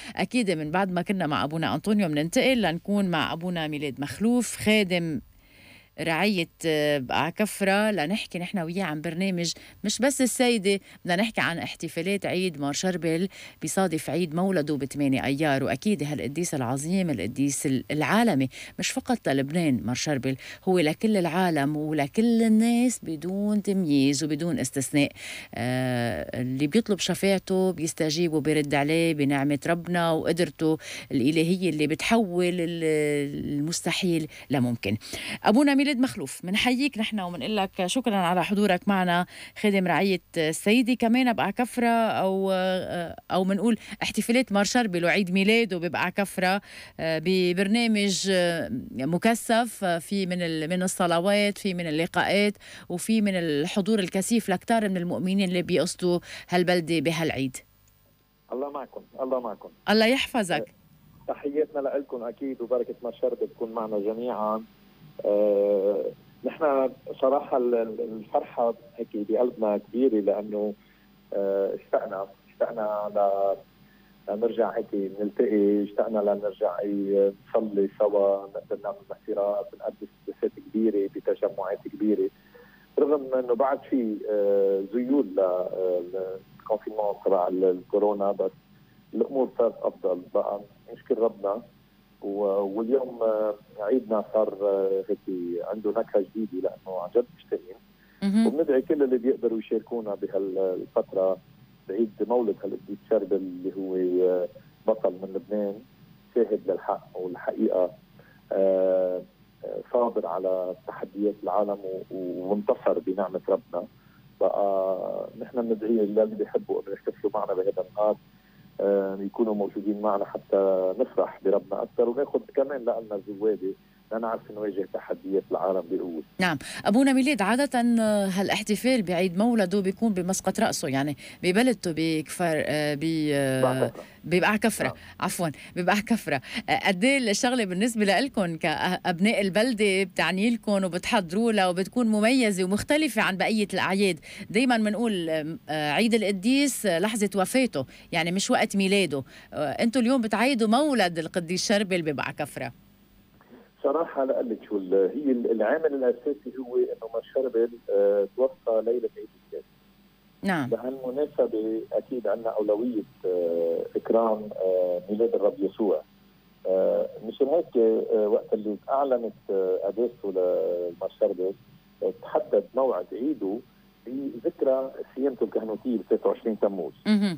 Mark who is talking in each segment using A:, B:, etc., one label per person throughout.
A: أكيد من بعد ما كنا مع أبونا أنطونيو بننتقل لنكون مع أبونا ميلاد مخلوف خادم رعية بقع كفرة، لنحكي نحن وياه عن برنامج مش بس السيدة، بدنا نحكي عن احتفالات عيد مار شربل بيصادف عيد مولده ب8 أيار. وأكيد هالقديس العظيم، القديس العالمي، مش فقط للبنان مار شربل، هو لكل العالم ولكل الناس بدون تمييز وبدون استثناء. اللي بيطلب شفاعته بيستجيب وبيرد عليه بنعمة ربنا وقدرته الإلهية اللي بتحول المستحيل لممكن. أبونا ميلاد مخلوف، منحييك نحن ومنقول لك شكرا على حضورك معنا، خادم رعية السيدة كمان بقع كفرة، أو منقول احتفالات مار شربل وعيد ميلاده ببقع كفرة، ببرنامج مكثف، في من الصلوات، في من اللقاءات، وفي من الحضور الكثيف لكتار من المؤمنين اللي بيقصدوا هالبلدة بهالعيد.
B: الله معكم، الله معكم.
A: الله يحفظك.
B: تحياتنا لكم أكيد، وبركة مار شربل تكون معنا جميعا. نحن صراحة الفرحة هيك بقلبنا كبيرة، لأنه اشتقنا لنرجع هيك نلتقي، اشتقنا لنرجع نصلي سوا، نقدر نعمل مسيرات، نقدس قداسات كبيرة بتجمعات كبيرة، رغم انه بعد في زيول للكونفينمون تبع الكورونا، بس الامور صارت افضل. بقى نشكر ربنا، واليوم عيدنا صار هيك عنده نكهه جديده، لانه عن جد مشتاقين، وبندعي كل اللي بيقدروا يشاركونا بهالفتره بعيد مولد هالقديس شربل اللي هو بطل من لبنان، شاهد للحق والحقيقه، صابر على تحديات العالم وانتصر بنعمه ربنا. بقى نحن بندعي للي بيحبوا انه يحتفلوا معنا بهذا النهار، يكونوا موجودين معنا حتى نفرح بربنا أكثر، وناخذ كمان لنا زوادة لنعرف نواجه تحديات العالم بقوة.
A: نعم أبونا ميلاد، عادة هالاحتفال بعيد مولده بيكون بمسقط رأسه، يعني ببلدته بكفر ببقع كفرة.
B: نعم.
A: عفوا ببقع كفرة. قد ايه الشغلة بالنسبة لكم كأبناء البلدة بتعني لكم وبتحضروا لها وبتكون مميزة ومختلفة عن بقية الأعياد؟ دايما بنقول عيد القديس لحظة وفاته، يعني مش وقت ميلاده. انتوا اليوم بتعيدوا مولد القديس شربل ببقع كفرة.
B: صراحة لقلك شو هي العامل الأساسي هو إنه مار شربل توفى ليلة عيد الكاس.
A: نعم.
B: بهالمناسبة أكيد عندنا أولوية إكرام ميلاد الرب يسوع. مشان هيك وقت اللي أعلنت قداسته لمار شربل تحدد موعد عيده بذكرى صيامته الكهنوتية ب 23 تموز.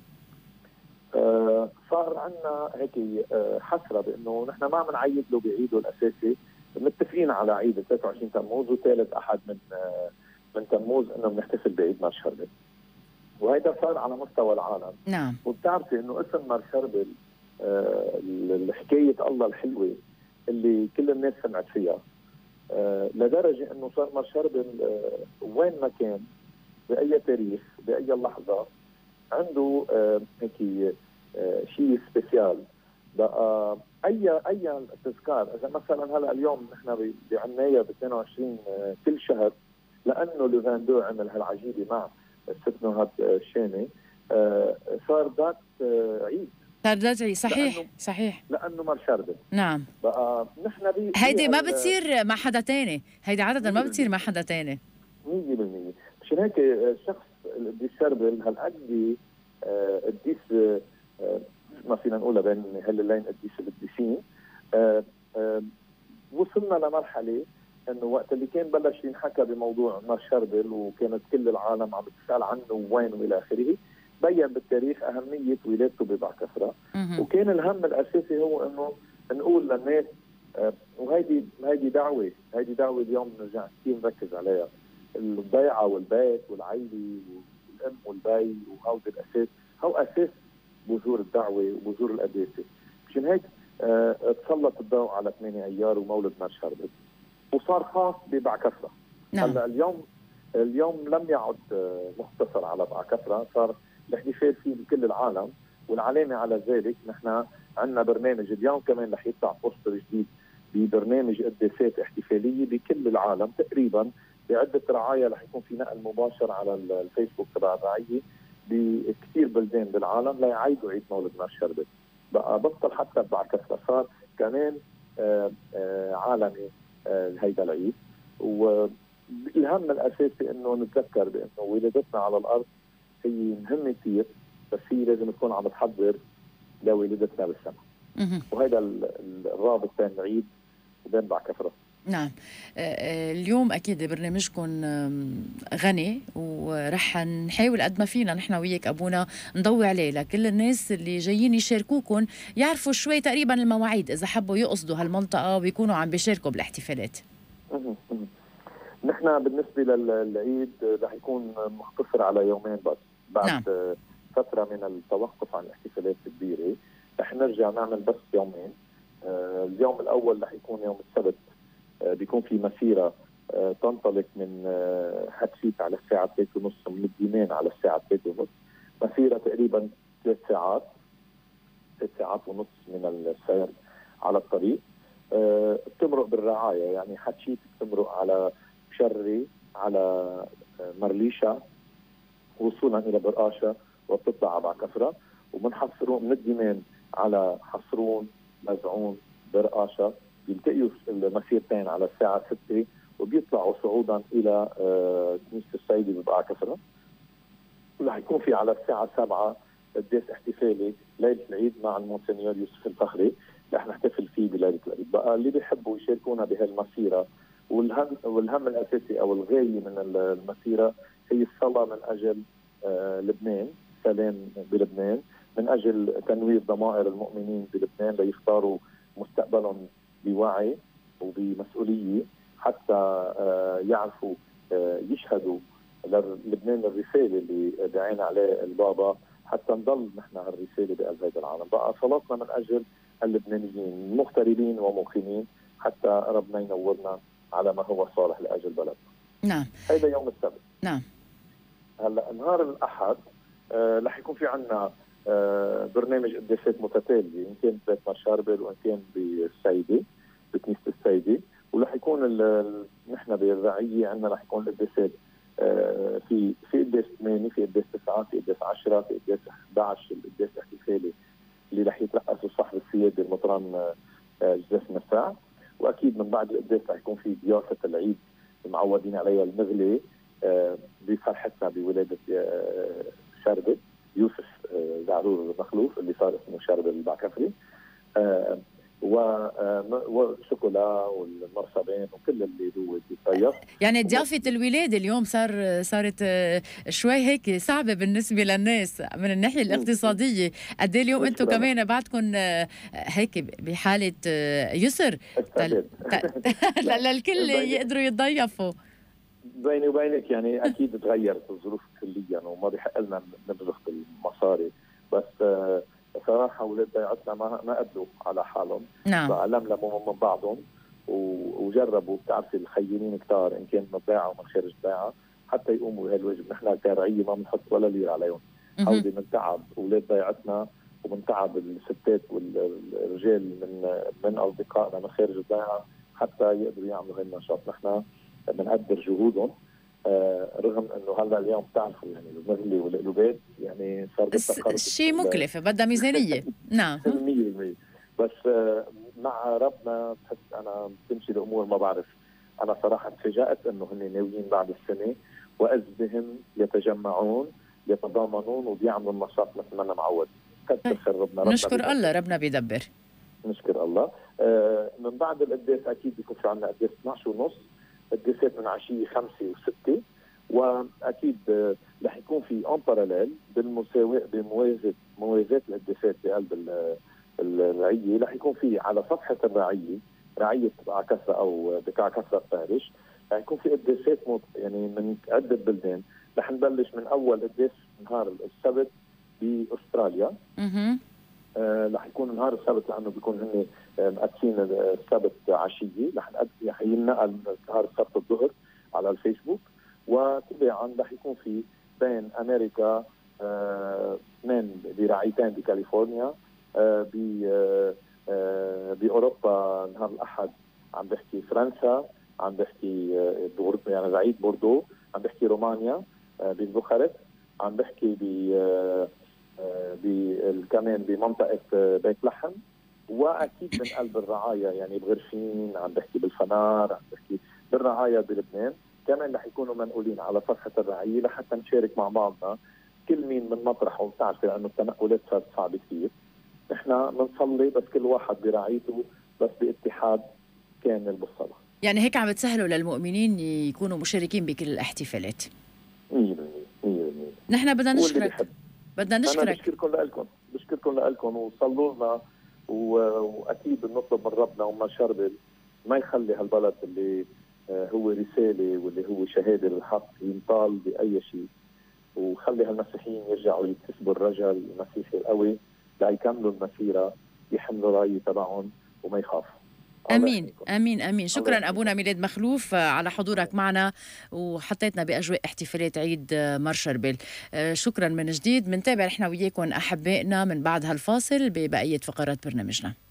B: صار عندنا هيك حسرة بانه نحن ما عم نعيد له بعيده الاساسي، متفقين على عيد 23 تموز وثالث احد من تموز انه بنحتفل بعيد مار شربل، وهذا صار على مستوى العالم.
A: نعم.
B: وبتعرفي انه اسم مار شربل حكاية الله الحلوة اللي كل الناس سمعت فيها، لدرجة انه صار مار شربل وين ما كان باي تاريخ باي لحظة عنده هيك شيء سبيسيال. بقى اي تذكار، اذا مثلا هلا اليوم نحن بعناية ب 22 كل شهر، لانه لوفاندو عمل هالعجيبه مع ست نهاد الشامي، صار ذات عيد.
A: صار ذات عيد، صحيح صحيح،
B: لانه مار شربل.
A: نعم.
B: بقى نحن
A: هيدي ما بتصير مع حدا تاني، هيدي عادة ما بتصير مع حدا تاني
B: 100%. مشان هيك الشخص القديس شربل هالقد قديس، ما فينا نقولها بين هالليلين قديس القديسين. وصلنا لمرحله انه وقت اللي كان بلش ينحكى بموضوع مار شربل وكانت كل العالم عم بتسال عنه وين والى اخره، بين بالتاريخ اهميه ولادته ببقع كفرة. وكان الهم الاساسي هو انه نقول للناس، وهيدي دعوه اليوم نرجع كثير نركز عليها، الضيعه والبيت والعيله والام والبي وهود الاساس، هو اساس بذور الدعوه وبذور القداسه. مشان هيك تسلط الضوء على 8 ايار ومولد مار شربل، وصار خاص ببقع كفرة.
A: نعم.
B: هلا اليوم لم يعد مختصر على بقع كفرة، صار الاحتفال فيه بكل العالم. والعلامه على ذلك نحن عندنا برنامج اليوم كمان رح يطلع بوستر جديد ببرنامج قداسات احتفاليه بكل العالم تقريبا، بعده رعايا رح يكون في نقل مباشر على الفيسبوك تبع الرعيه بكثير بلدان بالعالم ليعيدوا عيد مولد مار شربل. بقى بطل حتى بعكسها، صار كمان عالمي هيدا العيد. والهم الاساسي انه نتذكر بانه ولادتنا على الارض هي مهمه كثير، بس هي لازم تكون عم تحضر لولادتنا بالسماء. وهذا الرابط بين العيد وبين بعكفرة.
A: نعم. اليوم أكيد برنامجكم غني، ورح نحاول قد ما فينا نحن وياك أبونا نضوي عليه لكل الناس اللي جايين يشاركوكم يعرفوا شوي تقريبا المواعيد إذا حبوا يقصدوا هالمنطقة ويكونوا عم بيشاركوا بالاحتفالات.
B: نحن بالنسبة للعيد رح يكون مختصر على يومين بس. بعد
A: نعم.
B: فترة من التوقف عن الاحتفالات الكبيرة رح نرجع نعمل بس يومين. اليوم الأول رح يكون يوم السبت، بيكون في مسيرة تنطلق من حتشيت على الساعة 3:30 من الديمان على الساعة 3:30. مسيرة تقريبا 3 ساعات 3 ساعات ونص من السير على الطريق. بتمرق بالرعاية، يعني حتشيت بتمرق على شري على مرليشة وصولا إلى برقاشة وبتطلع على بعكفرة، ومن حصرون من الديمان على حصرون مزعون برقاشة بيلتقيوا المسيرتين على الساعة 6 وبيطلعوا صعودا إلى كنيسة السيدة ببعكفرة. ورح يكون في على الساعة 7 قداس احتفالي ليلة العيد مع المونسنيور يوسف الفخري، رح نحتفل فيه بليلة العيد. بقى اللي بيحبوا يشاركونا بهالمسيرة، والهم الأساسي أو الغاية من المسيرة هي الصلاة من أجل لبنان، سلام بلبنان، من أجل تنوير ضمائر المؤمنين بلبنان ليختاروا مستقبلهم بوعي وبمسؤولية، حتى يعرفوا يشهدوا للبنان الرسالة اللي دعينا عليه البابا، حتى نضل نحن هالرسالة بقلب هذا العالم. بقى صلاتنا من أجل اللبنانيين المغتربين ومقيمين، حتى ربنا ينورنا على ما هو صالح لأجل بلدنا.
A: نعم.
B: هذا يوم السبت.
A: نعم.
B: هلا نهار الأحد رح يكون في عنا برنامج قداسات متتالية، إن كان ببيت مارشاربل وإن كان بالسيدة بكنيسة السيدة. ورح يكون نحن بالرعية عندنا رح يكون القداسات في قداس 8، في قداس 9، في قداس 10، في قداس 11 القداس الاحتفالي اللي رح يترأسوا صاحب السيادة المطران جزاف مساع. واكيد من بعد القداس رح يكون في ضيافة العيد المعودين عليها المغلي بفرحتنا بولادة شربل يوسف زعرور مخلوف اللي صار اسمه شربل البعكفري، والشوكولا والمرصبين وكل اللي هو بيصيف.
A: يعني ضيافة الولادة اليوم صارت شوي هيك صعبة بالنسبة للناس من الناحية الاقتصادية. قد ايه اليوم انتم كمان بعدكم هيك بحالة يسر للكل يقدروا يتضيفوا؟
B: بيني وبينك يعني اكيد تغيرت الظروف كليا وما بيحق لنا نبذخ بالمصاري، بس صراحه اولاد ضيعتنا ما قدروا على حالهم.
A: نعم.
B: لملموا من بعضهم وجربوا، بتعرفي الخيرين كتار ان كان من الضيعه ومن خارج الضيعه حتى يقوموا بهالواجب. نحن كرعيه ما بنحط ولا ليره عليهم. هودي من تعب اولاد ضيعتنا ومن تعب الستات والرجال من اصدقائنا من خارج الضيعه حتى يقدروا يعملوا هالنشاط. نحن بنقدر جهودهم، رغم انه هلا اليوم بتعرفوا يعني المغلي والقلوبات يعني صار بدها
A: شيء مكلف، بدها ميزانيه. نعم
B: 100%. بس مع ربنا بحس انا بتمشي الامور. ما بعرف، انا صراحه تفاجات انه هن ناويين بعد السنه واذ بهم يتجمعون يتضامنون وبيعملوا النشاط مثل ما انا معود. كثر خير ربنا.
A: نشكر الله، ربنا بيدبر.
B: نشكر الله. من بعد القداس اكيد بيكون في عندنا قداس 12:30، قداسات من عشيه 5 و6، واكيد رح يكون في اون باراليل بموازاه القداسات بقلب الرعيه. رح يكون في على صفحه الرعيه رعيه بعكفرة او بكعكفرة بارش، رح يكون في قداسات يعني من عده بلدان. رح نبلش من اول قداس نهار السبت باستراليا. رح يكون نهار السبت لانه بيكون هن مقدسين السبت عشيه. رح ينقل نهار السبت الظهر على الفيسبوك. وتباعا رح يكون في بين امريكا اثنين برعيتين بكاليفورنيا، باوروبا نهار الاحد عم بحكي فرنسا، عم بحكي يعني رعية بوردو، عم بحكي رومانيا ببوخارست، عم بحكي كمان بمنطقة بيت لحم، وأكيد من قلب الرعاية، يعني بغرفين، عم بحكي بالفنار، عم بحكي بالرعاية بلبنان. كمان رح يكونوا منقولين على صفحة الرعية لحتى نشارك مع بعضنا كل مين من مطرحه. وبتعرفي لأنه التنقلات صارت صعبة كثير، نحن بنصلي بس كل واحد برعايته، بس باتحاد كامل بالصلاة.
A: يعني هيك عم تسهلوا للمؤمنين يكونوا مشاركين بكل الاحتفالات.
B: 100%. 100%.
A: نحن بدنا
B: واللي
A: نشكرك.
B: بيحب.
A: بدنا
B: أنا
A: نشكرك.
B: بشكركم لكم وصلوا لنا، وأكيد بنطلب من ربنا وما شربل ما يخلي هالبلد اللي هو رسالة واللي هو شهادة للحق ينطال بأي شيء، وخلي هالمسيحيين يرجعوا يكتسبوا الرجل المسيحي القوي ليكملوا المسيرة، يحملوا راية تبعهم وما يخافوا.
A: امين امين امين. شكرا ابونا ميلاد مخلوف على حضورك معنا وحطيتنا باجواء احتفالات عيد مار شربل. شكرا من جديد. بنتابع نحن وياكم احبائنا من بعد هالفاصل ببقيه فقرات برنامجنا.